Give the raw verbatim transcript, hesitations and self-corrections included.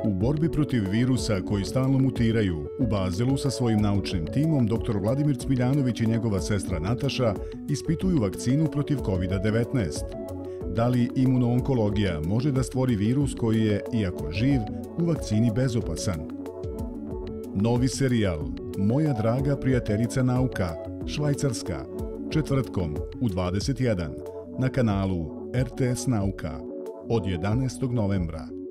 U borbi protiv virusa koji stalno mutiraju, u Bazelu sa svojim naučnim timom doktor Vladimir Cmiljanović i njegova sestra Nataša ispituju vakcinu protiv kovid devetnaest. Da li imunoonkologija može da stvori virus koji je, iako živ, u vakcini bezopasan? Novi serijal Moja draga prijateljica nauka, Švajcarska, četvrtkom u dvadeset jedan na kanalu R T S Nauka od jedanaestog novembra.